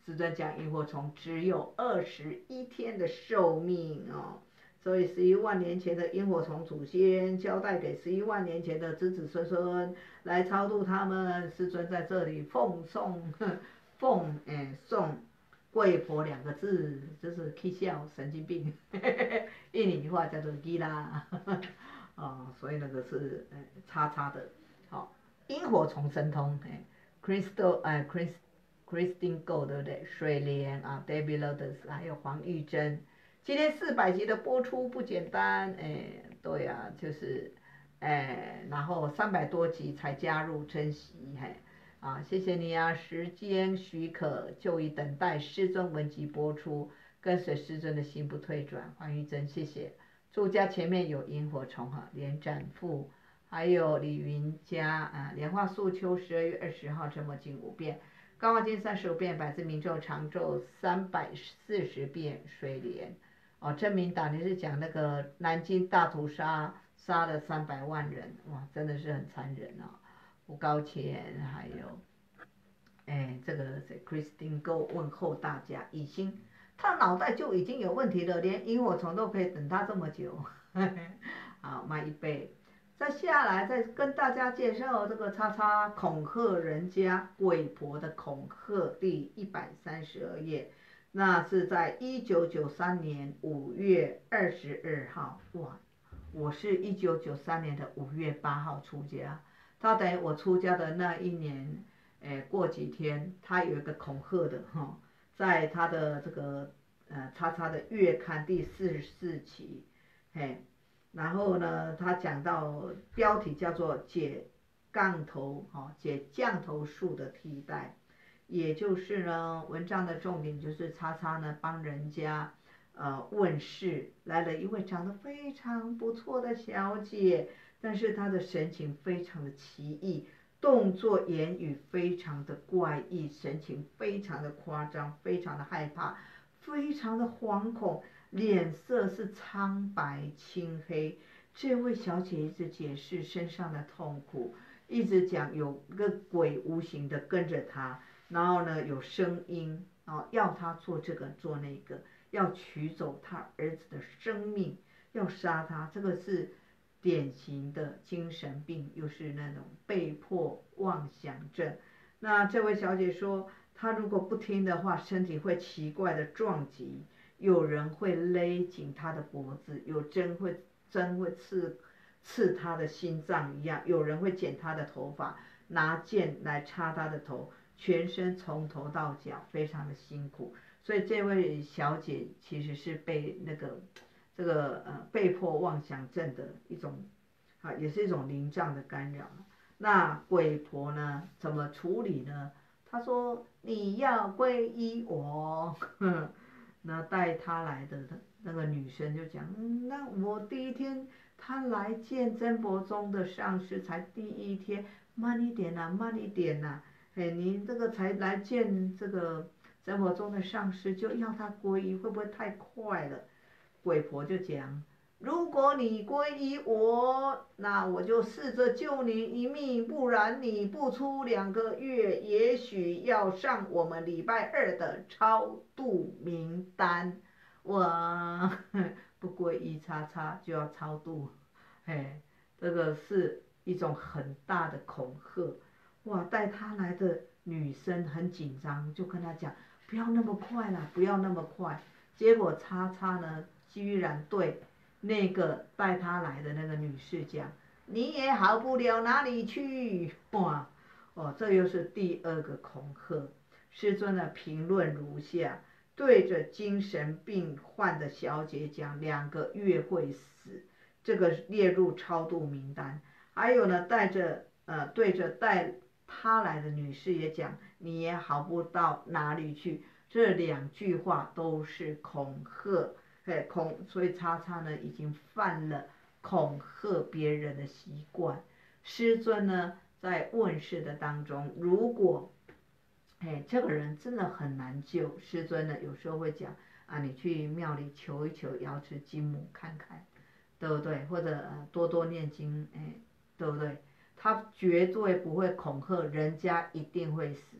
师尊讲萤火虫只有二十一天的寿命哦，所以十一万年前的萤火虫祖先交代给十一万年前的子子孙孙来超度他们。师尊在这里奉送奉哎送贵婆两个字，就是气笑神经病，印尼话叫做吉拉，哦，所以那个是呃叉叉的，好，萤火虫神通，哎 ，Crystal 哎 Chris Christine Go 对不对？水莲啊 ，Debbie Lotus 还有黄玉珍，今天四百集的播出不简单，哎，对啊，就是，哎，然后三百多集才加入，珍惜，嘿。啊，谢谢你啊！时间许可，就以等待师尊文集播出，跟随师尊的心不退转。黄玉珍，谢谢。祝家前面有萤火虫哈，连展富，还有李云佳啊，莲花素秋十二月二十号这么经五遍，高望经三十五遍，百字明咒长咒三百四十遍，水莲。哦，郑明导你是讲那个南京大屠杀，杀了三百万人，哇，真的是很残忍啊！吴高乾，还有，哎，这个是 Christine Go 问候大家，以心，他脑袋就已经有问题了，连萤火虫都可以等他这么久。好，卖一杯。再下来再跟大家介绍这个叉叉恐吓人家鬼婆的恐吓第一百三十二页，那是在一九九三年五月二十二号，哇，我是一九九三年的五月八号出家。他等于我出家的那一年，哎，过几天他有一个恐吓的哈，在他的这个呃叉叉的月刊第四十四期，嘿，然后呢，他讲到标题叫做解杠头哈，解降头术的替代，也就是呢，文章的重点就是叉叉呢帮人家呃问事，来了一位长得非常不错的小姐。但是他的神情非常的奇异，动作言语非常的怪异，神情非常的夸张，非常的害怕，非常的惶恐，脸色是苍白青黑。这位小姐一直解释身上的痛苦，一直讲有个鬼无形的跟着她，然后呢有声音啊要她做这个做那个，要取走她儿子的生命，要杀他，这个是典型的精神病，又是那种被迫妄想症。那这位小姐说，她如果不听的话，身体会奇怪的撞击，有人会勒紧她的脖子，有针会针会刺刺她的心脏一样，有人会剪她的头发，拿剑来插她的头，全身从头到脚非常的辛苦。所以这位小姐其实是被那个。这个呃被迫妄想症的一种，啊，也是一种灵障的干扰。那鬼婆呢，怎么处理呢？他说你要皈依我，那带他来的那个女生就讲，嗯，那我第一天他来见真佛宗的上师才第一天，慢一点呐、啊，慢一点呐、啊，哎，你这个才来见这个真佛宗的上师就要他皈依，会不会太快了？鬼婆就讲，如果你皈依我，那我就试着救你一命，不然你不出两个月，也许要上我们礼拜二的超度名单。哇，不皈依叉叉就要超度，哎，这个是一种很大的恐吓。哇，带他来的女生很紧张，就跟他讲，不要那么快啦，不要那么快。结果叉叉呢？居然对那个带他来的那个女士讲，你也好不了哪里去，哇，哦，这又是第二个恐吓。师尊的评论如下：对着精神病患的小姐讲，两个月会死，这个列入超度名单。还有呢，带着呃对着带他来的女士也讲，你也好不到哪里去。这两句话都是恐吓。恐，所以叉叉呢已经犯了恐吓别人的习惯。师尊呢在问世的当中，如果哎这个人真的很难救，师尊呢有时候会讲啊，你去庙里求一求瑶池金母看看，对不对？或者、呃、多多念经，哎，对不对？他绝对不会恐吓人家一定会死，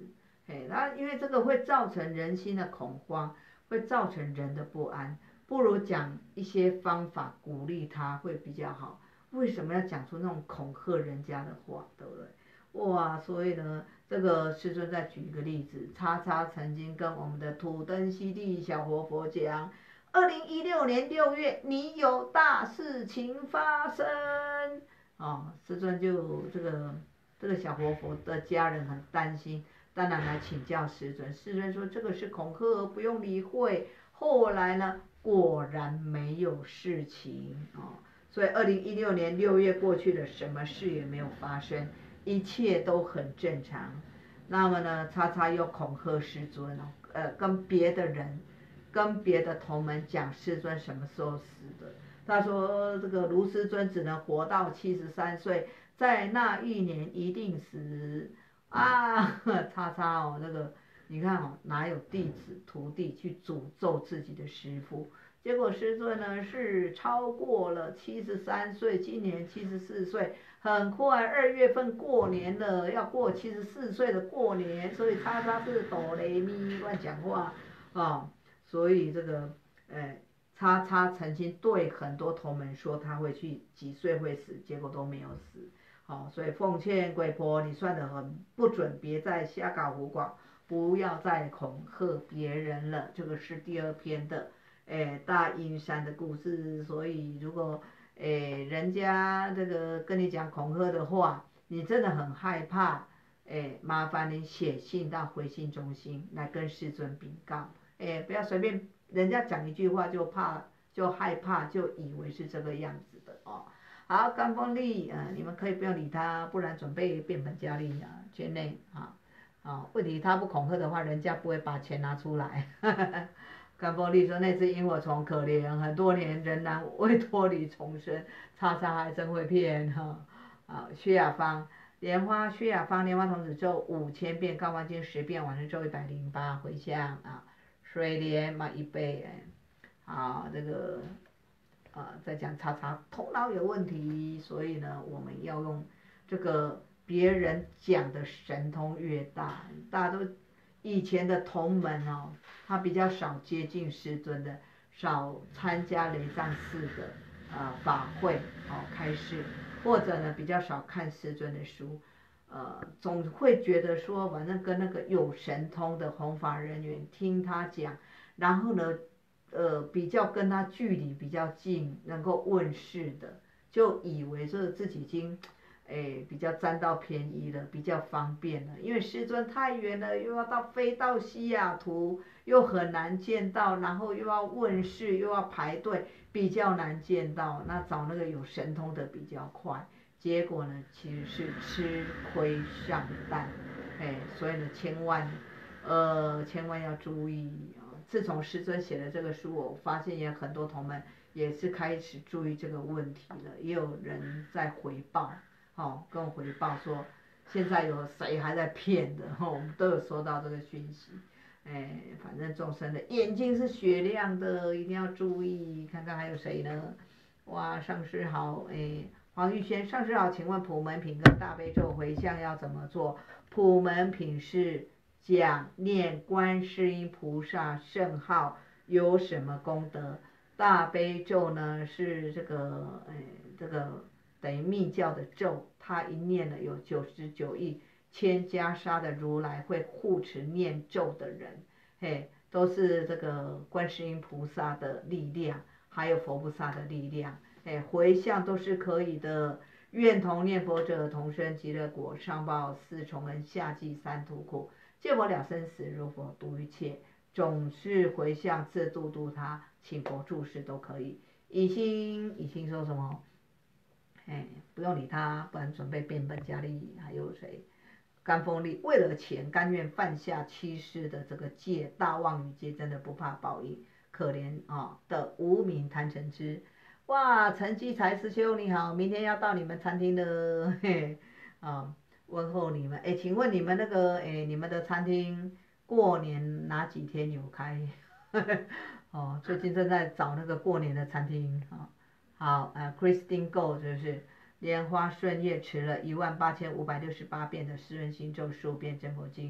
哎，那因为这个会造成人心的恐慌，会造成人的不安，不如讲一些方法鼓励他会比较好。为什么要讲出那种恐吓人家的话，对不对？哇，所以呢，这个师尊再举一个例子，叉叉曾经跟我们的土灯西地小活佛讲，二零一六年六月你有大事情发生，哦，师尊就这个这个小活佛的家人很担心。当然来请教师尊，师尊说这个是恐吓，不用理会。后来呢，果然没有事情哦，所以二零一六年六月过去了，什么事也没有发生，一切都很正常。那么呢，叉叉又恐吓师尊哦，呃，跟别的人，跟别的同门讲师尊什么时候死的。他说这个卢师尊只能活到七十三岁，在那一年一定死。啊，叉叉哦，那个你看哦，哪有弟子徒弟去诅咒自己的师父？结果师尊呢是超过了七十三岁，今年七十四岁，很快二月份过年了，要过七十四岁的过年，所以叉叉是哆来咪乱讲话哦，所以这个，哎，叉叉曾经对很多同门说他会去几岁会死，结果都没有死。好、哦，所以奉劝贵婆，你算得很不准，别再瞎搞胡搞，不要再恐吓别人了。这个是第二篇的，诶，大阴山的故事。所以如果诶人家这个跟你讲恐吓的话，你真的很害怕，诶，麻烦你写信到回信中心来跟世尊禀告，诶，不要随便人家讲一句话就怕就害怕就以为是这个样子的哦。好，甘风利，呃，你们可以不用理他，不然准备变本加厉啊，圈内啊，啊，问题他不恐吓的话，人家不会把钱拿出来。甘风利说那只萤火虫可怜，很多年仍然未脱离重生，叉叉还真会骗哈。啊，薛雅芳，莲花薛雅芳莲花童子咒五千遍，高梵经十遍，往生咒一百零八，回向啊，水莲嘛一杯，好，这个。呃，在讲叉叉头脑有问题，所以呢，我们要用这个别人讲的神通越大，大家都以前的同门哦，他比较少接近师尊的，少参加雷藏寺的呃法会哦开示，或者呢比较少看师尊的书，呃，总会觉得说，反正跟那个有神通的弘法人员听他讲，然后呢。呃，比较跟他距离比较近，能够问世的，就以为说自己已经，诶，比较沾到便宜了，比较方便了。因为师尊太远了，又要到飞到西雅图，又很难见到，然后又要问世，又要排队，比较难见到。那找那个有神通的比较快。结果呢，其实是吃亏上当，哎，所以呢，千万，呃，千万要注意。自从师尊写了这个书，我发现也很多同门也是开始注意这个问题了，也有人在回报，哦，跟我回报说现在有谁还在骗的，哦，我们都有收到这个讯息。哎，反正众生的眼睛是雪亮的，一定要注意。看看还有谁呢？哇，上师好，哎，黄玉轩，上师好，请问普门品跟大悲咒回向要怎么做？普门品是。讲念观世音菩萨圣号有什么功德？大悲咒呢是这个，哎，这个等于密教的咒，它一念了有九十九亿千袈裟的如来会护持念咒的人，嘿，都是这个观世音菩萨的力量，还有佛菩萨的力量，哎，回向都是可以的。愿同念佛者同生极乐国，上报四重恩，下济三途苦。借我了生死，如佛度一切，总是回向自度度他，请佛注释都可以。以心以心说什么？哎，不用理他，不然准备变本加厉。还有谁？甘风利为了钱，甘愿犯下欺师的这个戒，大妄语戒，真的不怕报应，可怜啊、哦、的无名贪嗔痴。哇，陈基才师兄你好，明天要到你们餐厅的，嘿，啊、哦。问候你们，哎，请问你们那个，哎，你们的餐厅过年哪几天有开？哦，最近正在找那个过年的餐厅啊、哦。好，呃 ，Christine Go 就是莲花顺叶持了一万八千五百六十八遍的四润心咒十五遍真佛经，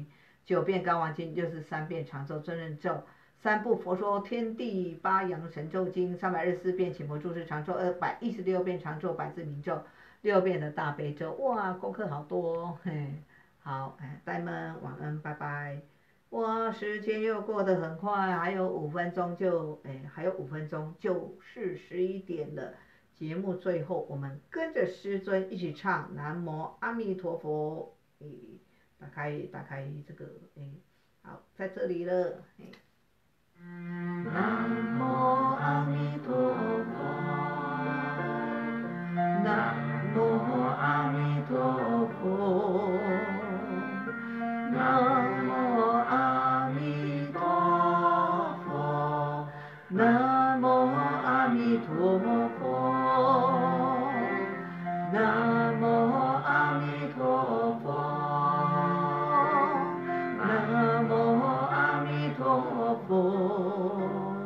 九遍高王经六十三遍长咒真人咒，三部佛说天地八阳神咒经，三百二十四遍请佛注释长咒，二百一十六遍长咒百字明咒，六遍的大悲咒，哇，功课好多哦，嘿，好，哎，大家们晚安，拜拜。哇，时间又过得很快，还有五分钟就，哎，还有五分钟就是十一点了。节目最后，我们跟着师尊一起唱南无阿弥陀佛。诶，打开打开这个，诶，好，在这里了。诶，南无阿弥陀佛，南无阿弥陀佛，南无阿弥陀佛，南无阿弥陀佛，南无阿弥陀佛，南无阿弥陀佛，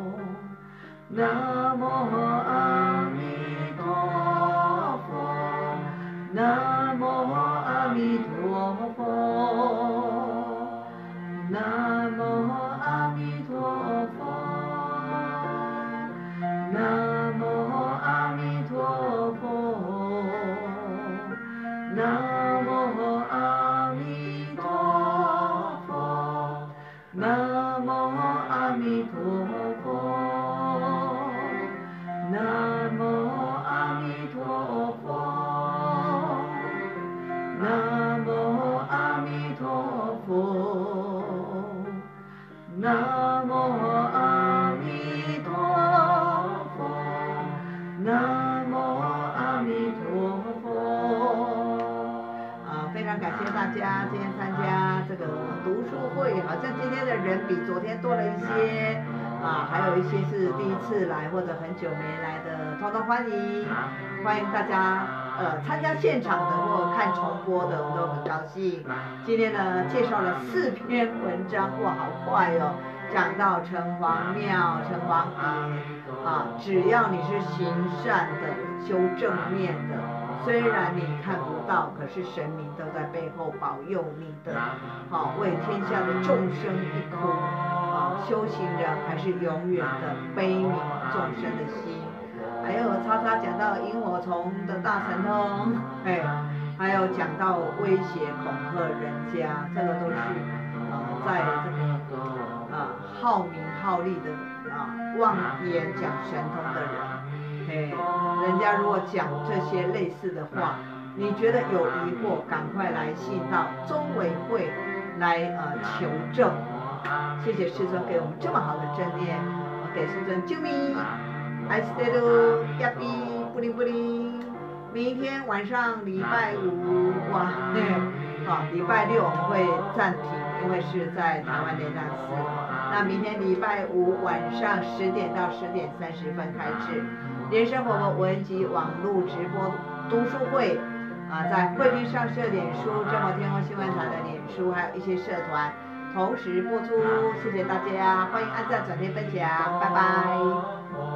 南无阿弥陀佛，南无阿弥陀佛，南无阿弥陀佛，南无阿弥陀佛，南无阿弥陀佛，南无阿弥陀佛，南无阿弥陀佛，南无阿弥陀佛，南无阿弥陀佛，南无阿弥陀佛。啊，非常感谢大家今天参加这个读书会，好像今天的人比昨天多了一些。啊，还有一些是第一次来或者很久没来的，通通欢迎，欢迎大家呃参加现场的或看重播的，我们都很高兴。今天呢介绍了四篇文章，哇，好快哦！讲到城隍庙、城隍爷啊，只要你是行善的、修正面的，虽然你看不到，可是神明都在背后保佑你的，好、啊、为天下的众生一哭。修行人还是永远的悲悯众生的心，还有叉叉讲到萤火虫的大神通，哎，还有讲到威胁恐吓人家，这个都是呃在这个啊好名好利的啊妄言讲神通的人，哎，人家如果讲这些类似的话，你觉得有疑惑，赶快来信到中委会来呃求证。谢谢师尊给我们这么好的正念，给师尊救命，爱斯德鲁亚比布灵布灵。明天晚上礼拜五，哇，对，好，礼拜六我们会暂停，因为是在台湾莲潭寺。那明天礼拜五晚上十点到十点三十分开始，莲生活佛文集网络直播读书会啊，在慧律上社脸书、正法天空新闻台的脸书，还有一些社团。同时播出，谢谢大家，欢迎按赞、转贴、分享，拜拜。